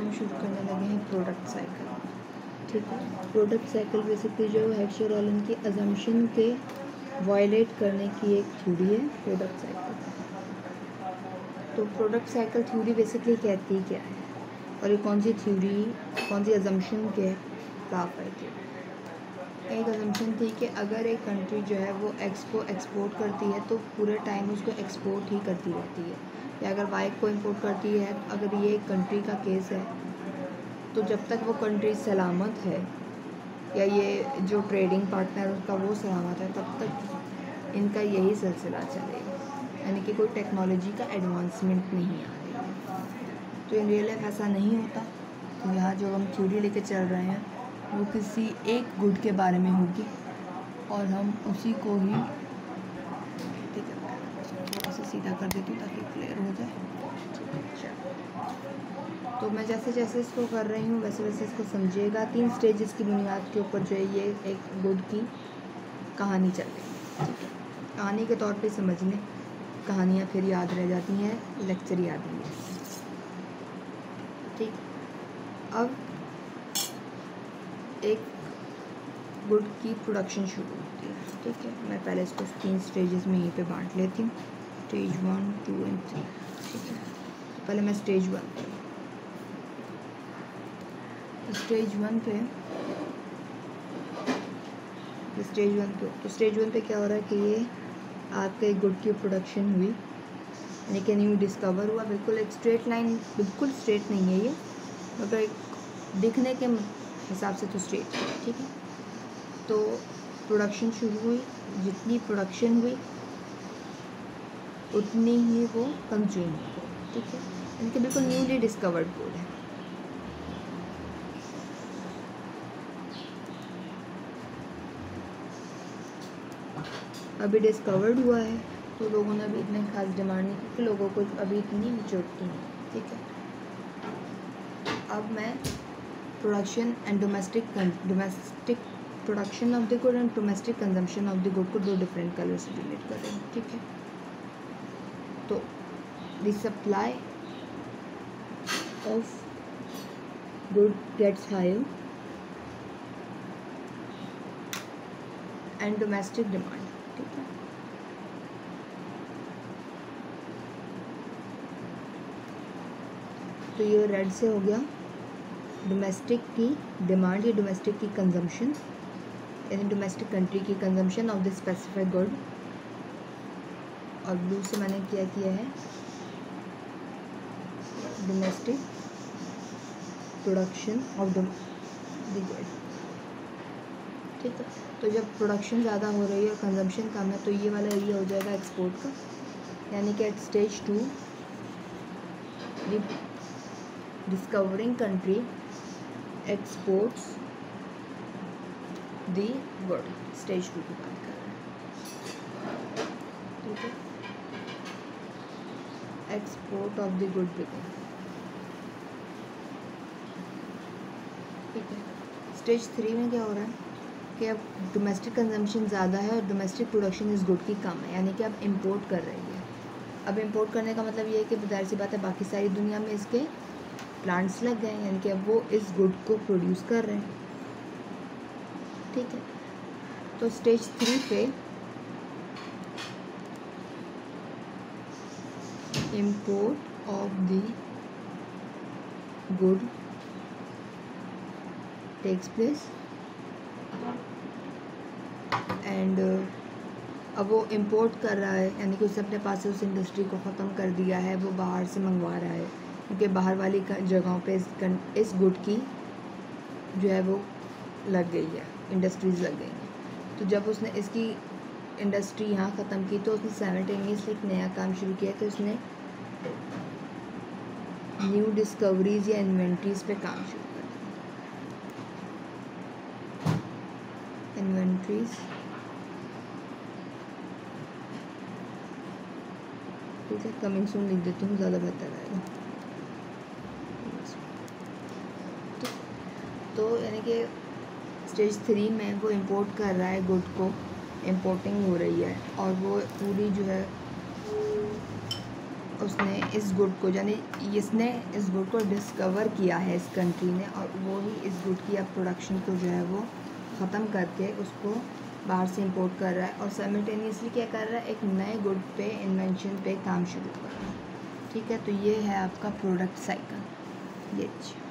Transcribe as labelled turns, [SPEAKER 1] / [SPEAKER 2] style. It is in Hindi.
[SPEAKER 1] हम शुरू करने लगे हैं प्रोडक्ट साइकिल। ठीक है, प्रोडक्ट साइकिल बेसिकली जो हेक्सचर रोलन की अजम्पशन के वायलेट करने की एक थ्योरी है प्रोडक्ट साइकिल। तो प्रोडक्ट साइकिल थ्योरी बेसिकली कहती क्या है और ये कौन सी थ्योरी, कौन सी अजम्पशन के खिलाफ है। एक अजम्पशन थी कि अगर एक कंट्री जो है वो एक्स को एक्सपोर्ट करती है तो पूरे टाइम उसको एक्सपोर्ट ही करती रहती है, या अगर वाई को इंपोर्ट करती है, अगर ये एक कंट्री का केस है तो जब तक वो कंट्री सलामत है या ये जो ट्रेडिंग पार्टनर उसका वो सलामत है तब तक इनका यही सिलसिला चलेगा, यानी कि कोई टेक्नोलॉजी का एडवांसमेंट नहीं आ रही है। तो इन रियल लाइफ ऐसा नहीं होता। तो यहाँ जो हम थ्योरी लेके चल रहे हैं वो किसी एक गुड के बारे में होगी और हम उसी को ही, ठीक है, थोड़ा सा सीधा कर देती हूँ ताकि क्लियर हो जाए। तो मैं जैसे जैसे इसको कर रही हूँ वैसे वैसे इसको समझिएगा। 3 स्टेजेस की बुनियाद के ऊपर जो है ये एक गुड की कहानी चल रही है। ठीक है, कहानी के तौर पे समझ लें, कहानियाँ फिर याद रह जाती हैं, लेक्चर याद नहीं रहती। ठीक, अब एक गुड की प्रोडक्शन शुरू होती है। ठीक है, मैं पहले इसको 3 स्टेजेस में यहीं पे बांट लेती हूँ, स्टेज 1, 2 एंड 3। ठीक है, तो पहले मैं स्टेज 1 पे तो स्टेज वन पे क्या हो रहा है कि ये आपके एक गुड की प्रोडक्शन हुई, यानी कि न्यू डिस्कवर हुआ। बिल्कुल एक स्ट्रेट लाइन, बिल्कुल स्ट्रेट नहीं है ये, मगर एक दिखने के हिसाब से तो स्ट्रेट है। ठीक है, तो प्रोडक्शन शुरू हुई, जितनी प्रोडक्शन हुई उतनी ही वो कंज्यूम हुई। ठीक है, यानी कि बिल्कुल न्यूली डिस्कवर्ड गुड है। अभी डिस्कवर्ड हुआ है तो लोगों ने अभी इतने खास डिमांड नहीं की, लोगों को अभी इतनी मेच्योरिटी नहीं। ठीक है, अब मैं production and domestic production of the good and domestic consumption of the good को 2 डिफरेंट कलर से रिलेट कर रही हूँ। ठीक है, तो the supply of good gets higher and domestic demand. ठीक है, तो ये रेड से हो गया डोमेस्टिक की डिमांड या डोमेस्टिक की कंजम्पशन, यानी डोमेस्टिक कंट्री की consumption of the specific good, और ब्लू से मैंने क्या किया है domestic production of the good. ठीक है, तो जब प्रोडक्शन ज़्यादा हो रही है और कंजम्पशन कम है तो ये वाला एरिया हो जाएगा एक्सपोर्ट का, यानी कि at stage 2 discovering country exports the good. Stage 2 की बात कर रहे हैं। ठीक है, export of the good begin. ठीक है, स्टेज 3 में क्या हो रहा है कि अब डोमेस्टिक कंजम्पशन ज़्यादा है और डोमेस्टिक प्रोडक्शन इस गुड की कम है, यानी कि अब इंपोर्ट कर रही है। अब इंपोर्ट करने का मतलब ये है कि जाहिर सी बात है बाकी सारी दुनिया में इसके प्लांट्स लग गए हैं, यानी कि अब वो इस गुड को प्रोड्यूस कर रहे हैं। ठीक है, तो स्टेज 3 पे import of the good takes place and अब वो इंपोर्ट कर रहा है, यानी कि उसने अपने पास से उस इंडस्ट्री को ख़त्म कर दिया है, वो बाहर से मंगवा रहा है, क्योंकि बाहर वाली जगहों पे इस गुड की जो है वो लग गई है, इंडस्ट्रीज़ लग गई हैं। तो जब उसने इसकी इंडस्ट्री यहाँ ख़त्म की तो उसने साइमल्टेनियसली एक नया काम शुरू किया कि उसने न्यू डिस्कवरीज या इन्वेंट्रीज़ पे काम शुरू कर दिया। इन्वेंट्रीज़, ठीक है, कमिंग सून लिख देती हूँ, ज़्यादा बेहतर आएगा। तो यानी कि स्टेज 3 में वो इंपोर्ट कर रहा है गुड को, इंपोर्टिंग हो रही है और वो पूरी जो है उसने इस गुड को यानी इसने इस गुड को डिस्कवर किया है इस कंट्री ने, और वो ही इस गुड की अब प्रोडक्शन को जो है वो ख़त्म करके उसको बाहर से इंपोर्ट कर रहा है, और साइमल्टेनियसली क्या कर रहा है, एक नए गुड पे, इन्वेंशन पे काम शुरू कर रहा है। ठीक है, तो ये है आपका प्रोडक्ट साइकिल। ये